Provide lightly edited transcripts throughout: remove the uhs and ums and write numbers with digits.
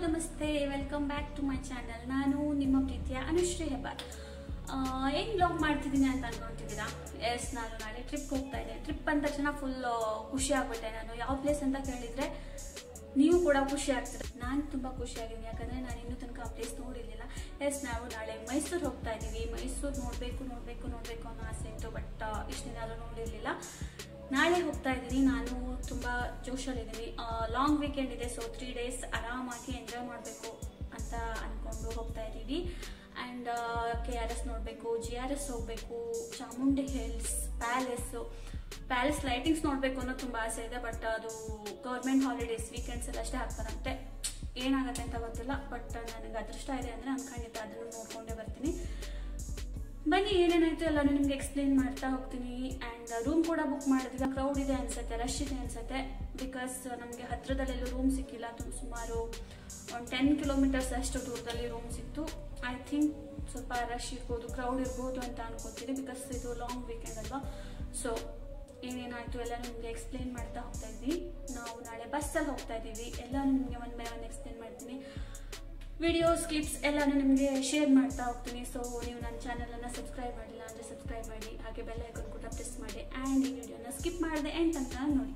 ನಮಸ್ತೆ, welcome back to my channel. ನಾನು ನಿಮ್ಮ ಪ್ರೀತಿಯ ಅನುಶ್ರೀ ಹೆಬ್ಬಾರ್. ಏನು ಬ್ಲಾಗ್ ಮಾಡ್ತಿದ್ದೀನಿ ಅಂತ ಅನ್ಕೊಂತಿದ್ದೀರಾ? ಎಸ್, ನಾನು ನಾಳೆ ಟ್ರಿಪ್ ಹೋಗ್ತಾ ಇದ್ದೆ. ಟ್ರಿಪ್ ಅಂದ ತಕ್ಷಣ ಫುಲ್ ಖುಷಿ ಆಗ್ಬಿಟ್ಟೆ. ನಾನು ಯಾವ ಪ್ಲೇಸ್ ಅಂತ ಕೇಳಿದ್ರೆ ನೀವು ಕೂಡ ಖುಷಿ ಆಗ್ತೀರ. ನಾನು ತುಂಬ ಖುಷಿಯಾಗಿದ್ದೀನಿ, ಯಾಕಂದರೆ ನಾನು ಇನ್ನೂ ತನಕ ಆ ಪ್ಲೇಸ್ ನೋಡಿರಲಿಲ್ಲ. ಎಸ್, ನಾವು ನಾಳೆ ಮೈಸೂರು ಹೋಗ್ತಾ ಇದ್ದೀವಿ. ಮೈಸೂರು ನೋಡಬೇಕು ಅನ್ನೋ ಆಸೆ ಇತ್ತು, ಬಟ್ ಇಷ್ಟು ದಿನ ಆದರೂ ನೋಡಿರಲಿಲ್ಲ. ನಾಳೆ ಹೋಗ್ತಾ ಇದ್ದೀನಿ. ನಾನು ತುಂಬ ಜೋಶಲ್ಲಿದ್ದೀನಿ. ಲಾಂಗ್ ವೀಕೆಂಡ್ ಇದೆ, ಸೊ 3 days ಆರಾಮಾಗಿ ಎಂಜಾಯ್ ಮಾಡಬೇಕು ಅಂತ ಅಂದ್ಕೊಂಡು ಹೋಗ್ತಾ ಇದ್ದೀವಿ. ಆ್ಯಂಡ್ KRS ನೋಡಬೇಕು, GRS ಹೋಗಬೇಕು, ಚಾಮುಂಡಿ ಹಿಲ್ಸ್, ಪ್ಯಾಲೇಸ್ ಲೈಟಿಂಗ್ಸ್ ನೋಡಬೇಕು ಅನ್ನೋ ತುಂಬ ಆಸೆ ಇದೆ. ಬಟ್ ಅದು ಗೌರ್ಮೆಂಟ್ ಹಾಲಿಡೇಸ್ ವೀಕೆಂಡ್ಸಲ್ಲಿ ಅಷ್ಟೇ ಹಾಕ್ತಾರಂತೆ. ಏನಾಗುತ್ತೆ ಅಂತ ಗೊತ್ತಿಲ್ಲ, ಬಟ್ ನನಗೆ ಅದೃಷ್ಟ ಇದೆ ಅಂದರೆ ನಾನು ಖಂಡಿತ ಅದನ್ನು ನೋಡ್ಕೊಂಡೇ ಬರ್ತೀನಿ. ಬನ್ನಿ, ಏನೇನಾಯಿತು ಎಲ್ಲನೂ ನಿಮ್ಗೆ ಎಕ್ಸ್ಪ್ಲೇನ್ ಮಾಡ್ತಾ ಹೋಗ್ತೀನಿ. ಆ್ಯಂಡ್ ರೂಮ್ ಕೂಡ ಬುಕ್ ಮಾಡಿದ್ವಿ. ಕ್ರೌಡ್ ಇದೆ ಅನ್ಸುತ್ತೆ, ರಶ್ ಇದೆ ಅನ್ಸುತ್ತೆ, ಬಿಕಾಸ್ ನಮಗೆ ಹತ್ತಿರದಲ್ಲೆಲ್ಲೂ ರೂಮ್ ಸಿಕ್ಕಿಲ್ಲ. ಸುಮಾರು ಒಂದು 10 kilometers ಅಷ್ಟು ದೂರದಲ್ಲಿ ರೂಮ್ ಸಿಕ್ತು. ಐ ಥಿಂಕ್ ಸ್ವಲ್ಪ ರಶ್ ಇರ್ಬೋದು, ಕ್ರೌಡ್ ಇರ್ಬೋದು ಅಂತ ಅನ್ಕೋತೀನಿ, ಬಿಕಾಸ್ ಇದು ಲಾಂಗ್ ವೀಕೆಂಡ್ ಅಲ್ವಾ. ಸೊ ಏನೇನಾಯಿತು ಎಲ್ಲ ನಿಮಗೆ ಎಕ್ಸ್ಪ್ಲೇನ್ ಮಾಡ್ತಾ ಹೋಗ್ತಾ ಇದ್ವಿ. ನಾವು ನಾಳೆ ಬಸ್ಸಲ್ಲಿ ಹೋಗ್ತಾ ಇದ್ದೀವಿ. ಎಲ್ಲ ನಿಮಗೆ ಒನ್ ಬೈ ಒನ್ ಎಕ್ಸ್ಪ್ಲೇನ್ ಮಾಡ್ತೀನಿ. ವಿಡಿಯೋಸ್ ಕ್ಲಿಪ್ಸ್ ಎಲ್ಲಾನು ನಿಮಗೆ ಶೇರ್ ಮಾಡ್ತಾ ಹೋಗ್ತೀನಿ. ಸೊ ನೀವು ನನ್ನ ಚಾನಲನ್ನು ಸಬ್ಸ್ಕ್ರೈಬ್ ಮಾಡಿಲ್ಲ ಅಂದರೆ ಸಬ್ಸ್ಕ್ರೈಬ್ ಮಾಡಿ, ಹಾಗೆ ಬೆಲ್ ಐಕಾನ್ ಕೂಡ ಪ್ರೆಸ್ ಮಾಡಿ. ಆ್ಯಂಡ್ ಈ ವಿಡಿಯೋನ ಸ್ಕಿಪ್ ಮಾಡಿದೆ ಎಂಡ್ ತನಕ ನೋಡಿ.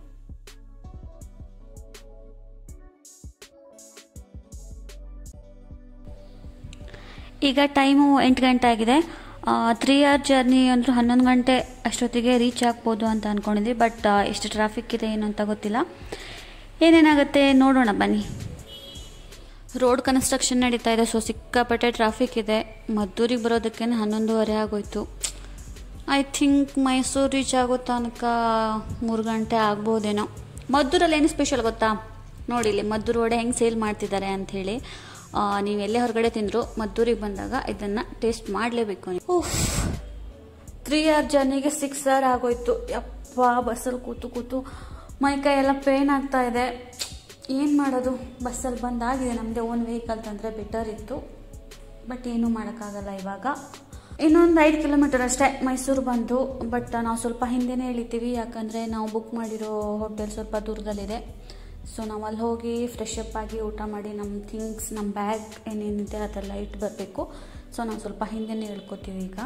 ಈಗ ಟೈಮು 8 ಗಂಟೆ ಆಗಿದೆ. 3 hour ಜರ್ನಿ ಅಂದ್ರೆ 11 ಗಂಟೆ ಅಷ್ಟೊತ್ತಿಗೆ ರೀಚ್ ಆಗ್ಬೋದು ಅಂತ ಅಂದ್ಕೊಂಡಿದ್ವಿ. ಬಟ್ ಎಷ್ಟು ಟ್ರಾಫಿಕ್ ಇದೆ ಏನು ಅಂತ ಗೊತ್ತಿಲ್ಲ. ಏನೇನಾಗುತ್ತೆ ನೋಡೋಣ ಬನ್ನಿ. ರೋಡ್ ಕನ್ಸ್ಟ್ರಕ್ಷನ್ ನಡೀತಾ ಇದೆ, ಸೊ ಸಿಕ್ಕಾಪಟ್ಟೆ ಟ್ರಾಫಿಕ್ ಇದೆ. ಮದ್ದೂರಿಗೆ ಬರೋದಕ್ಕೆ 11:30 ಆಗೋಯ್ತು. ಐ ಥಿಂಕ್ ಮೈಸೂರು ರೀಚ್ ಆಗೋ ತನಕ 3 ಗಂಟೆ ಆಗ್ಬೋದೇನೋ. ಮದ್ದೂರಲ್ಲಿ ಏನು ಸ್ಪೆಷಲ್ ಗೊತ್ತಾ? ನೋಡಿ ಇಲ್ಲಿ ಮದ್ದೂರು ವಡೆ ಹೆಂಗೆ ಸೇಲ್ ಮಾಡ್ತಿದ್ದಾರೆ ಅಂಥೇಳಿ. ನೀವು ಎಲ್ಲೇ ಹೊರಗಡೆ ತಿಂದರೂ ಮದ್ದೂರಿಗೆ ಬಂದಾಗ ಇದನ್ನು ಟೇಸ್ಟ್ ಮಾಡಲೇಬೇಕು ನೀವು. 3 hour ಜರ್ನಿಗೆ 6 hour ಆಗೋಯ್ತು. ಯಪ್ಪ, ಬಸ್ಸಲ್ಲಿ ಕೂತು ಮೈಕೈ ಎಲ್ಲ ಪೇನ್ ಆಗ್ತಾ ಇದೆ. ಏನು ಮಾಡೋದು, ಬಸ್ಸಲ್ಲಿ ಬಂದಾಗಿದೆ. ನಮ್ಮದೇ ಓನ್ ವೆಹಿಕಲ್ ತಂದರೆ ಬೆಟರ್ ಇತ್ತು, ಬಟ್ ಏನೂ ಮಾಡೋಕ್ಕಾಗಲ್ಲ. ಇವಾಗ ಇನ್ನೊಂದು 5 kilometer ಅಷ್ಟೇ ಮೈಸೂರು ಬಂದು. ಬಟ್ ನಾವು ಸ್ವಲ್ಪ ಹಿಂದೆನೇ ಇಳಿತೀವಿ, ಯಾಕಂದರೆ ನಾವು ಬುಕ್ ಮಾಡಿರೋ ಹೋಟೆಲ್ ಸ್ವಲ್ಪ ದೂರದಲ್ಲಿದೆ. ಸೊ ನಾವು ಅಲ್ಲಿ ಹೋಗಿ ಫ್ರೆಶ್ ಅಪ್ ಆಗಿ ಊಟ ಮಾಡಿ ನಮ್ಮ ಥಿಂಗ್ಸ್, ನಮ್ಮ ಬ್ಯಾಗ್ ಏನೇನಿದೆ ಅದೆಲ್ಲ ಇಟ್ಟು ಬರಬೇಕು. ಸೊ ನಾವು ಸ್ವಲ್ಪ ಹಿಂದೆನೇ ಇಳ್ಕೊತೀವಿ. ಈಗ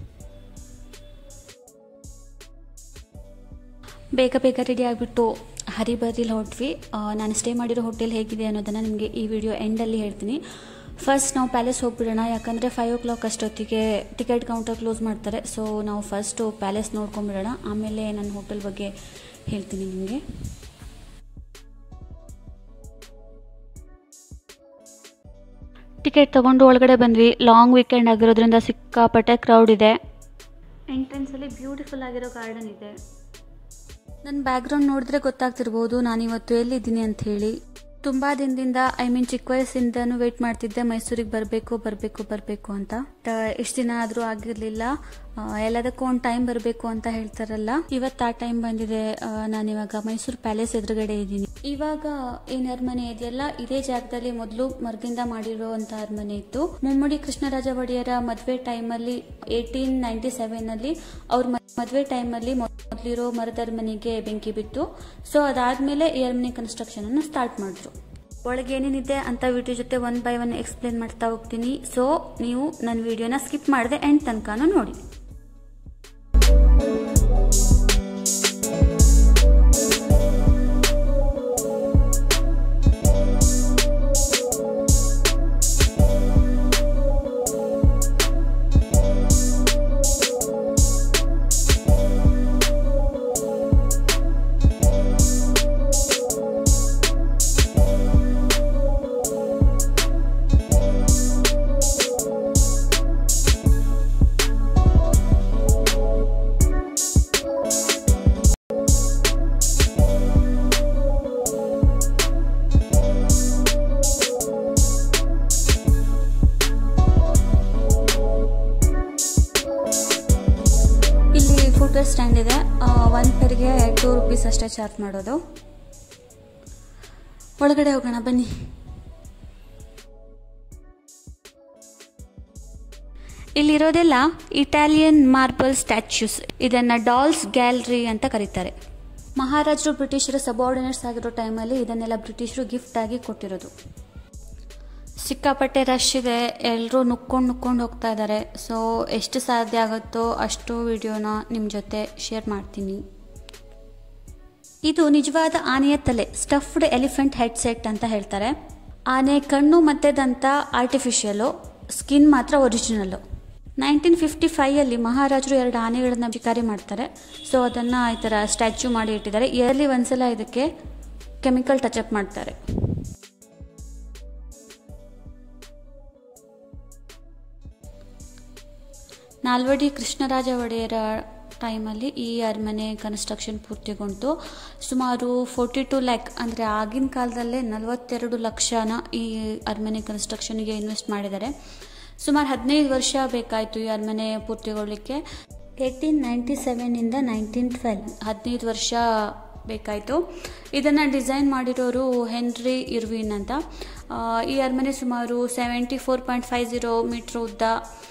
ಬೇಗ ರೆಡಿ ಆಗಿಬಿಟ್ಟು ಹರಿಬರಿಲಿ ಹೊರಟ್ವಿ. ನಾನು ಸ್ಟೇ ಮಾಡಿರೋ ಹೋಟೆಲ್ ಹೇಗಿದೆ ಅನ್ನೋದನ್ನು ನಿಮಗೆ ಈ ವಿಡಿಯೋ ಎಂಡಲ್ಲಿ ಹೇಳ್ತೀನಿ. ಫಸ್ಟ್ ನಾವು ಪ್ಯಾಲೇಸ್ ಹೋಗ್ಬಿಡೋಣ, ಯಾಕಂದರೆ 5 o'clock ಅಷ್ಟೊತ್ತಿಗೆ ಟಿಕೆಟ್ ಕೌಂಟರ್ ಕ್ಲೋಸ್ ಮಾಡ್ತಾರೆ. ಸೊ ನಾವು ಫಸ್ಟು ಪ್ಯಾಲೇಸ್ ನೋಡ್ಕೊಂಬಿಡೋಣ, ಆಮೇಲೆ ನನ್ನ ಹೋಟೆಲ್ ಬಗ್ಗೆ ಹೇಳ್ತೀನಿ ನಿಮಗೆ. ಟಿಕೆಟ್ ತೊಗೊಂಡು ಒಳಗಡೆ ಬಂದ್ವಿ. ಲಾಂಗ್ ವೀಕೆಂಡ್ ಆಗಿರೋದ್ರಿಂದ ಸಿಕ್ಕಾಪಟ್ಟೆ ಕ್ರೌಡ್ ಇದೆ. ಎಂಟ್ರೆನ್ಸಲ್ಲಿ ಬ್ಯೂಟಿಫುಲ್ ಆಗಿರೋ ಗಾರ್ಡನ್ ಇದೆ. ನನ್ನ ಬ್ಯಾಕ್ಗ್ರೌಂಡ್ ನೋಡಿದ್ರೆ ಗೊತ್ತಾಗ್ತಿರ್ಬೋದು ನಾನಿವತ್ತು ಎಲ್ಲಿದ್ದೀನಿ ಅಂಥೇಳಿ. ತುಂಬ ದಿನದಿಂದ ಚಿಕ್ಕ ವಯಸ್ಸಿಂದನೂ ವೆಯ್ಟ್ ಮಾಡ್ತಿದ್ದೆ ಮೈಸೂರಿಗೆ ಬರಬೇಕು ಅಂತ. ಇಷ್ಟು ದಿನ ಆದರೂ ಆಗಿರಲಿಲ್ಲ. ಎಲ್ಲದಕ್ಕೂ ಒಂದು ಟೈಮ್ ಬರಬೇಕು ಅಂತ ಹೇಳ್ತಾರಲ್ಲ, ಇವತ್ತು ಆ ಟೈಮ್ ಬಂದಿದೆ. ನಾನಿವಾಗ ಮೈಸೂರು ಪ್ಯಾಲೇಸ್ ಎದುರುಗಡೆ ಇದ್ದೀನಿ. ಇವಾಗ ಏನು ಅರಮನೆ ಇದೆಯಲ್ಲ, ಇದೇ ಜಾಗದಲ್ಲಿ ಮೊದಲು ಮರದಿಂದ ಮಾಡಿರುವಂತ ಅರಮನೆ ಇತ್ತು. ಮುಮ್ಮಡಿ ಕೃಷ್ಣರಾಜ ಒಡೆಯರ ಮದುವೆ ಟೈಮಲ್ಲಿ 1897 ಅವ್ರ ಮದುವೆ ಟೈಮಲ್ಲಿ ಮೊದಲಿರೋ ಮರದ ಅರಮನೆಗೆ ಬೆಂಕಿ ಬಿತ್ತು. ಸೊ ಅದಾದ್ಮೇಲೆ ಈ ಅರಮನೆ ಕನ್ಸ್ಟ್ರಕ್ಷನ್ ಅನ್ನು ಸ್ಟಾರ್ಟ್ ಮಾಡಿದ್ರು. ಒಳಗೆ ಏನೇನಿದೆ ಅಂತ ವಿಡಿಯೋ ಜೊತೆ ಒನ್ ಬೈ ಒನ್ ಎಕ್ಸ್ಪ್ಲೇನ್ ಮಾಡ್ತಾ ಹೋಗ್ತೀನಿ. ಸೊ ನೀವು ನನ್ನ ವಿಡಿಯೋನ ಸ್ಕಿಪ್ ಮಾಡದೆ ಎಂಡ್ ತನಕನೂ ನೋಡಿ. ಸ್ಟ್ಯಾಂಡ್ ಇದೆ. 1 ಪೇರ್ಗೆ 2 rupees ಅಷ್ಟೇ ಚಾರ್ಜ್ ಮಾಡೋದು. ಒಳಗಡೆ ಹೋಗೋಣ ಬನ್ನಿ. ಇಲ್ಲಿರೋದೆಲ್ಲ ಇಟಾಲಿಯನ್ ಮಾರ್ಬಲ್ ಸ್ಟ್ಯಾಚ್ಯೂಸ್. ಇದನ್ನ ಡಾಲ್ಸ್ ಗ್ಯಾಲರಿ ಅಂತ ಕರೀತಾರೆ. ಮಹಾರಾಜರು ಬ್ರಿಟಿಷರ ಸಬಾರ್ಡಿನೇಟ್ಸ್ ಆಗಿರೋ ಟೈಮಲ್ಲಿ ಇದನ್ನೆಲ್ಲ ಬ್ರಿಟಿಷರು ಗಿಫ್ಟ್ ಆಗಿ ಕೊಟ್ಟಿರೋದು. ಸಿಕ್ಕಾಪಟ್ಟೆ ರಶ್ ಇದೆ, ಎಲ್ಲರೂ ನುಕ್ಕೊಂಡು ಹೋಗ್ತಾ ಇದ್ದಾರೆ. ಸೊ ಎಷ್ಟು ಸಾಧ್ಯ ಆಗುತ್ತೋ ಅಷ್ಟು ವಿಡಿಯೋನ ನಿಮ್ಮ ಜೊತೆ ಶೇರ್ ಮಾಡ್ತೀನಿ. ಇದು ನಿಜವಾದ ಆನೆಯ ತಲೆ, ಸ್ಟಫ್ಡ್ ಎಲಿಫೆಂಟ್ ಹೆಡ್ಸೆಟ್ ಅಂತ ಹೇಳ್ತಾರೆ. ಆನೆ ಕಣ್ಣು ಮತ್ತು ದಂತ ಆರ್ಟಿಫಿಷಿಯಲು, ಸ್ಕಿನ್ ಮಾತ್ರ ಒರಿಜಿನಲ್ಲು. 1955 ಮಹಾರಾಜರು 2 ಆನೆಗಳನ್ನು ಶಿಕಾರಿ ಮಾಡ್ತಾರೆ. ಸೊ ಅದನ್ನು ಈ ಥರ ಸ್ಟ್ಯಾಚ್ಯೂ ಮಾಡಿ ಇಟ್ಟಿದ್ದಾರೆ. ಇಯರ್ಲಿ ಒಂದ್ಸಲ ಇದಕ್ಕೆ ಕೆಮಿಕಲ್ ಟಚಪ್ ಮಾಡ್ತಾರೆ. ನಾಲ್ವಡಿ ಕೃಷ್ಣರಾಜ ಒಡೆಯರ ಟೈಮಲ್ಲಿ ಈ ಅರಮನೆ ಕನ್ಸ್ಟ್ರಕ್ಷನ್ ಪೂರ್ತಿಗೊಂಡು ಸುಮಾರು 42 ಲ್ಯಾಕ್ ಅಂದರೆ ಆಗಿನ ಕಾಲದಲ್ಲೇ 42 ಲಕ್ಷನ ಈ ಅರಮನೆ ಕನ್ಸ್ಟ್ರಕ್ಷನ್ಗೆ ಇನ್ವೆಸ್ಟ್ ಮಾಡಿದ್ದಾರೆ. ಸುಮಾರು 15 ವರ್ಷ ಬೇಕಾಯಿತು ಈ ಅರಮನೆ ಪೂರ್ತಿಗೊಳ್ಳಲಿಕ್ಕೆ. 1897 1912 15 ವರ್ಷ ಬೇಕಾಯಿತು. ಇದನ್ನು ಡಿಸೈನ್ ಮಾಡಿರೋರು ಹೆನ್ರಿ ಇರ್ವಿನ್ ಅಂತ. ಈ ಅರಮನೆ ಸುಮಾರು 74.50 ಮೀಟರ್ ಉದ್ದ,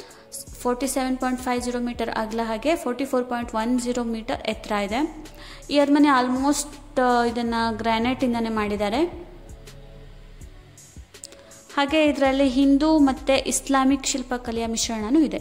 47.50 ಮೀಟರ್ ಅಗಲ, ಹಾಗೆ 44.10 ಮೀಟರ್ ಎತ್ತರ ಇದೆ. ಈ ಅರಮನೆ ಆಲ್ಮೋಸ್ಟ್ ಇದನ್ನು ಗ್ರಾನೈಟಿಂದನೇ ಮಾಡಿದ್ದಾರೆ. ಹಾಗೆ ಇದರಲ್ಲಿ ಹಿಂದೂ ಮತ್ತು ಇಸ್ಲಾಮಿಕ್ ಶಿಲ್ಪಕಲೆಯ ಮಿಶ್ರಣನೂ ಇದೆ.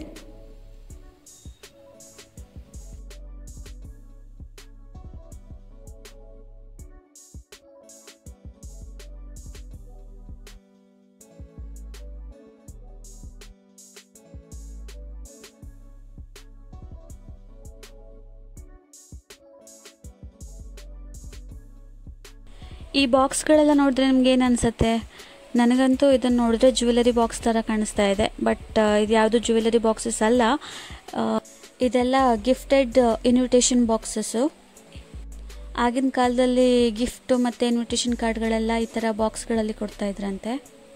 ಈ ಬಾಕ್ಸ್ಗಳೆಲ್ಲ ನೋಡಿದ್ರೆ ನಿಮ್ಗೆ ಏನು ಅನಿಸುತ್ತೆ? ನನಗಂತೂ ಇದನ್ನು ನೋಡಿದ್ರೆ ಜ್ಯುವೆಲರಿ ಬಾಕ್ಸ್ ಥರ ಕಾಣಿಸ್ತಾ ಇದೆ. ಬಟ್ ಇದು ಯಾವುದು ಜ್ಯುವೆಲರಿ ಬಾಕ್ಸಸ್ ಅಲ್ಲ, ಇದೆಲ್ಲ ಗಿಫ್ಟೆಡ್ ಇನ್ವಿಟೇಷನ್ ಬಾಕ್ಸಸ್ಸು. ಆಗಿನ ಕಾಲದಲ್ಲಿ ಗಿಫ್ಟು ಮತ್ತು ಇನ್ವಿಟೇಷನ್ ಕಾರ್ಡ್ಗಳೆಲ್ಲ ಈ ಥರ ಬಾಕ್ಸ್ಗಳಲ್ಲಿ ಕೊಡ್ತಾ ಇದ್ರಂತೆ.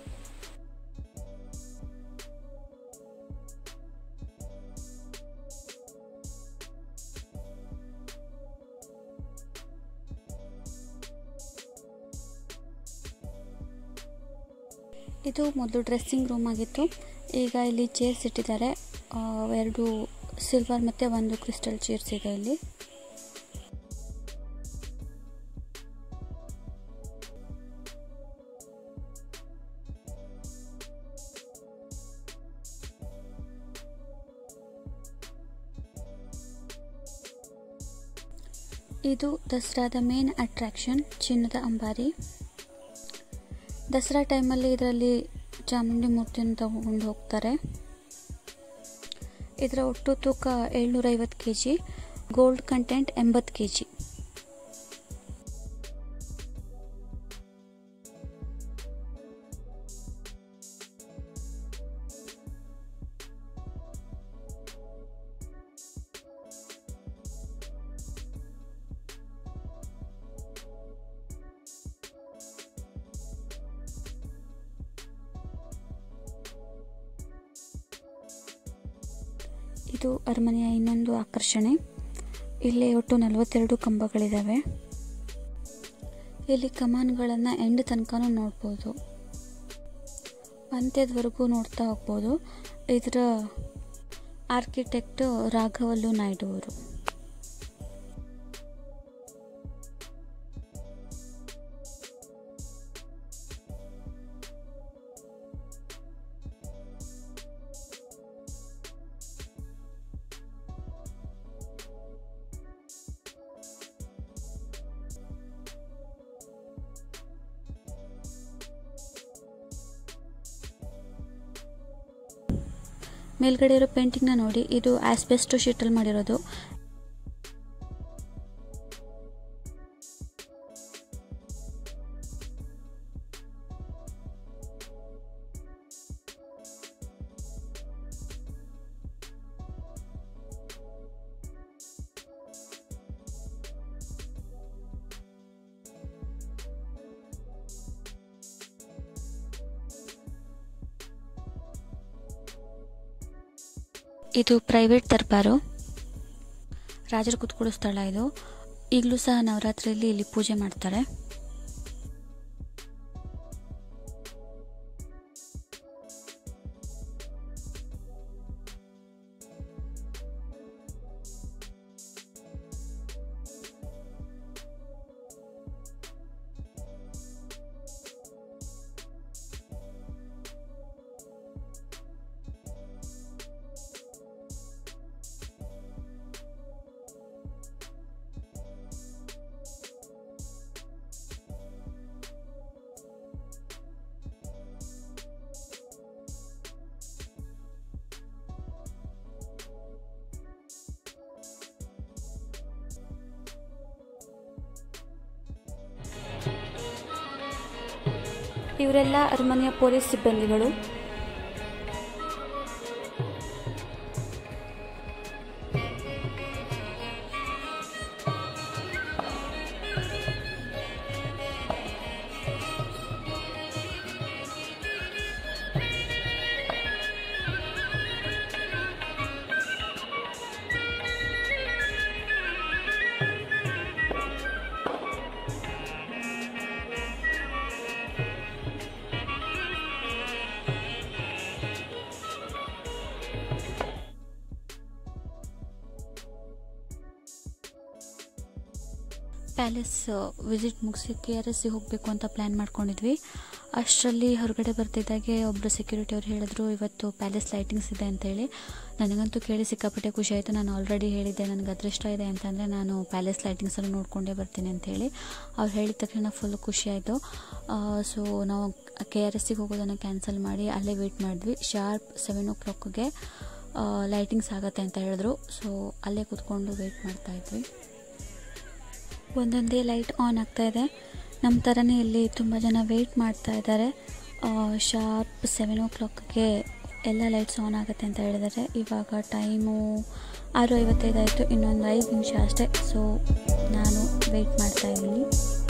ಇದು ಮೊದಲು ಡ್ರೆಸ್ಸಿಂಗ್ ರೂಮ್ ಆಗಿತ್ತು. ಈಗ ಇಲ್ಲಿ ಚೇರ್ಸ್ ಇಟ್ಟಿದ್ದಾರೆ. 2 ಸಿಲ್ವರ್ ಮತ್ತು 1 ಕ್ರಿಸ್ಟಲ್ ಚೇರ್ಸ್ ಇದೆ ಇಲ್ಲಿ. ಇದು ದಸರಾದ ಮೇನ್ ಅಟ್ರಾಕ್ಷನ್, ಚಿನ್ನದ ಅಂಬಾರಿ. ದಸರಾ ಟೈಮಲ್ಲಿ ಇದರಲ್ಲಿ ಚಾಮುಂಡಿ ಮೂರ್ತಿಯನ್ನು ತಗೊಂಡು ಹೋಗ್ತಾರೆ. ಇದರ ಒಟ್ಟು ತೂಕ 750 kg, ಗೋಲ್ಡ್ ಕಂಟೆಂಟ್ 80 kg. ಇದು ಅರಮನೆಯ ಇನ್ನೊಂದು ಆಕರ್ಷಣೆ. ಇಲ್ಲಿ ಒಟ್ಟು 42 ಕಂಬಗಳಿದ್ದಾವೆ. ಇಲ್ಲಿ ಕಮಾನ್ಗಳನ್ನು ಎಂಡ್ ತನಕನೂ ನೋಡ್ಬೋದು, ಅಂತ್ಯದವರೆಗೂ ನೋಡ್ತಾ ಹೋಗ್ಬೋದು. ಇದರ ಆರ್ಕಿಟೆಕ್ಟ್ ರಾಘವಲ್ಲು ನಾಯ್ಡು ಅವರು. ಮೇಲ್ಗಡೆ ಇರೋ ಪೇಂಟಿಂಗ್ನ ನೋಡಿ, ಇದು ಆಸ್ಬೆಸ್ಟೋ ಶೀಟಲ್ಲಿ ಮಾಡಿರೋದು. ಇದು ಪ್ರೈವೇಟ್ ದರ್ಬಾರು, ರಾಜರು ಕೂತ್ಕೊಳ್ಳೋ ಸ್ಥಳ ಇದು. ಈಗಲೂ ಸಹ ನವರಾತ್ರಿಯಲ್ಲಿ ಇಲ್ಲಿ ಪೂಜೆ ಮಾಡ್ತಾರೆ. ಇವರೆಲ್ಲ ಅರಮನೆಯ ಪೊಲೀಸ್ ಸಿಬ್ಬಂದಿಗಳು. ಪ್ಯಾಲೇಸ್ ವಿಸಿಟ್ ಮುಗಿಸಿ KRS ಹೋಗಬೇಕು ಅಂತ ಪ್ಲ್ಯಾನ್ ಮಾಡ್ಕೊಂಡಿದ್ವಿ. ಅಷ್ಟರಲ್ಲಿ ಹೊರಗಡೆ ಬರ್ತಿದ್ದಾಗೆ ಒಬ್ಬರು ಸೆಕ್ಯೂರಿಟಿ ಅವ್ರು ಹೇಳಿದ್ರು ಇವತ್ತು ಪ್ಯಾಲೇಸ್ ಲೈಟಿಂಗ್ಸ್ ಇದೆ ಅಂತೇಳಿ. ನನಗಂತೂ ಕೇಳಿ ಸಿಕ್ಕಾಪಟ್ಟೆ ಖುಷಿ ಆಯಿತು. ನಾನು ಆಲ್ರೆಡಿ ಹೇಳಿದ್ದೆ ನನಗೆ ಅದೃಷ್ಟ ಇದೆ ಅಂತಂದರೆ ನಾನು ಪ್ಯಾಲೇಸ್ ಲೈಟಿಂಗ್ಸನ್ನು ನೋಡಿಕೊಂಡೇ ಬರ್ತೀನಿ ಅಂತೇಳಿ. ಅವ್ರು ಹೇಳಿದ ತಕ್ಷಣ ಫುಲ್ ಖುಷಿ ಆಯಿತು. ಸೊ ನಾವು KRS ಹೋಗೋದನ್ನು ಕ್ಯಾನ್ಸಲ್ ಮಾಡಿ ಅಲ್ಲೇ ವೆಯ್ಟ್ ಮಾಡಿದ್ವಿ. ಶಾರ್ಪ್ 7 o'clock ಲೈಟಿಂಗ್ಸ್ ಆಗುತ್ತೆ ಅಂತ ಹೇಳಿದ್ರು. ಸೊ ಅಲ್ಲೇ ಕೂತ್ಕೊಂಡು ವೆಯ್ಟ್ ಮಾಡ್ತಾಯಿದ್ವಿ. ಒಂದೊಂದೇ ಲೈಟ್ ಆನ್ ಆಗ್ತಾ ಇದೆ. ನಮ್ಮ ಥರನೇ ಇಲ್ಲಿ ತುಂಬ ಜನ ವೆಯ್ಟ್ ಮಾಡ್ತಾ ಇದ್ದಾರೆ. ಶಾರ್ಪ್ 7 o'clock ಎಲ್ಲ ಲೈಟ್ಸ್ ಆನ್ ಆಗುತ್ತೆ ಅಂತ ಹೇಳಿದ್ದಾರೆ. ಇವಾಗ ಟೈಮು 6:55 ಆಯಿತು. ಇನ್ನೊಂದು 5 ನಿಮಿಷ ಅಷ್ಟೇ. ಸೊ ನಾನು ವೆಯ್ಟ್ ಮಾಡ್ತಾ ಇದ್ದೀನಿ.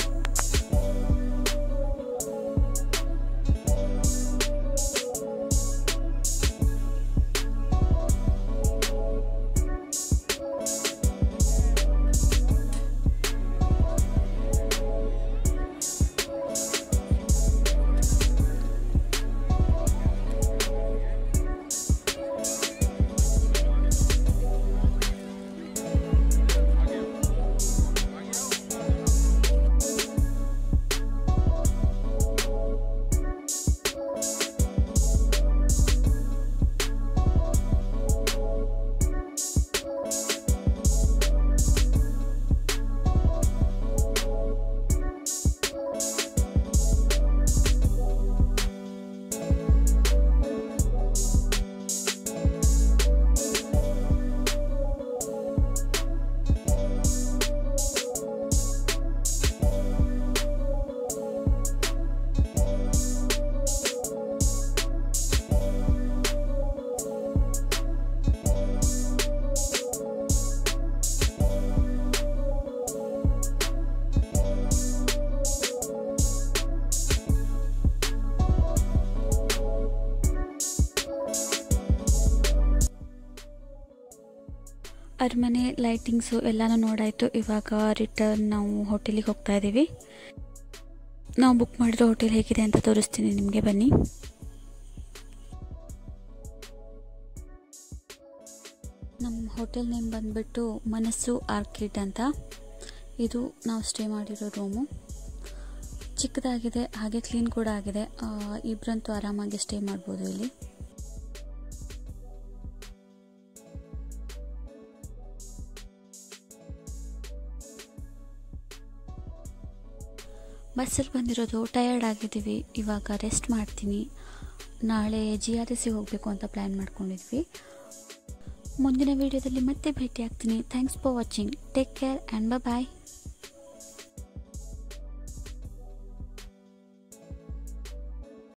ಅರಮನೆ ಲೈಟಿಂಗ್ಸು ಎಲ್ಲನೂ ನೋಡಾಯಿತು. ಇವಾಗ ರಿಟರ್ನ್ ನಾವು ಹೋಟೆಲಿಗೆ ಹೋಗ್ತಾ ಇದ್ದೀವಿ. ನಾವು ಬುಕ್ ಮಾಡಿರೋ ಹೋಟೆಲ್ ಹೇಗಿದೆ ಅಂತ ತೋರಿಸ್ತೀನಿ ನಿಮಗೆ, ಬನ್ನಿ. ನಮ್ಮ ಹೋಟೆಲ್ ನೇಮ್ ಬಂದುಬಿಟ್ಟು ಮನಸ್ಸು ಆರ್ಕಿಡ್ ಅಂತ. ಇದು ನಾವು ಸ್ಟೇ ಮಾಡಿರೋ ರೂಮು. ಚಿಕ್ಕದಾಗಿದೆ, ಹಾಗೆ ಕ್ಲೀನ್ ಕೂಡ ಆಗಿದೆ. ಇಬ್ಬರಂತೂ ಆರಾಮಾಗಿ ಸ್ಟೇ ಮಾಡ್ಬೋದು ಇಲ್ಲಿ. ಬಸ್ಸಲ್ಲಿ ಬಂದಿರೋದು, ಟಯರ್ಡ್ ಆಗಿದ್ದೀವಿ. ಇವಾಗ ರೆಸ್ಟ್ ಮಾಡ್ತೀನಿ. ನಾಳೆ GRS ಹೋಗಬೇಕು ಅಂತ ಪ್ಲ್ಯಾನ್ ಮಾಡ್ಕೊಂಡಿದ್ವಿ. ಮುಂದಿನ ವೀಡಿಯೋದಲ್ಲಿ ಮತ್ತೆ ಭೇಟಿ ಆಗ್ತೀನಿ. Thanks for watching. Take care and bye.